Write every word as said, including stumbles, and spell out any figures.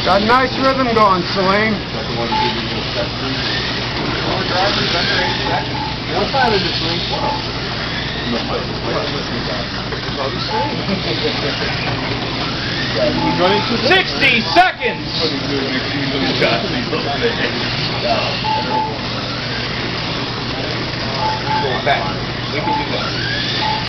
Got a nice rhythm going, Celine. What time is it, Celine? Sixty seconds. Go back. We can do that.